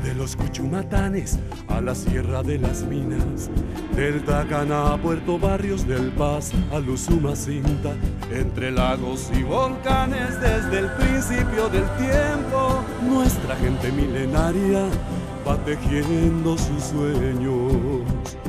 De los Cuchumatanes a la Sierra de las Minas, del Tacaná a Puerto Barrios, del Paz a Usumacinta, entre lagos y volcanes desde el principio del tiempo, nuestra gente milenaria va tejiendo sus sueños.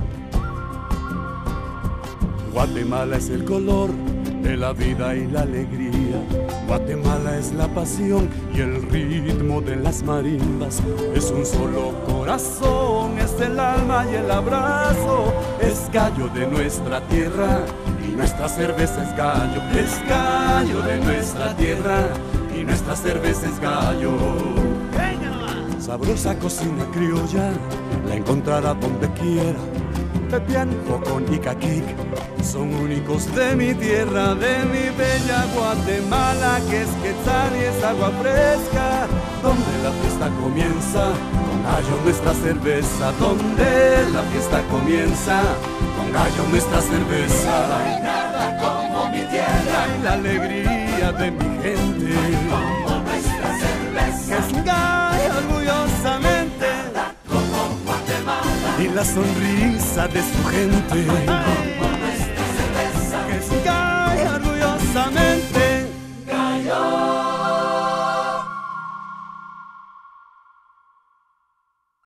Guatemala es el color de la vida y la alegría. Guatemala es la pasión y el ritmo de las marimbas. Es un solo corazón, es el alma y el abrazo. Es gallo de nuestra tierra y nuestra cerveza es gallo. Es gallo de nuestra tierra y nuestra cerveza es gallo. Sabrosa cocina criolla, la encontrará donde quiera. Pepián, Jocón y Caquic son únicos de mi tierra, de mi bella Guatemala, que es quetzal y es agua fresca, donde la fiesta comienza con gallo nuestra cerveza, donde la fiesta comienza con gallo nuestra cerveza. No hay nada como mi tierra y la alegría de mi gente, como nuestra cerveza, que es gallo orgullosamente, como Guatemala y la sonrisa de su gente.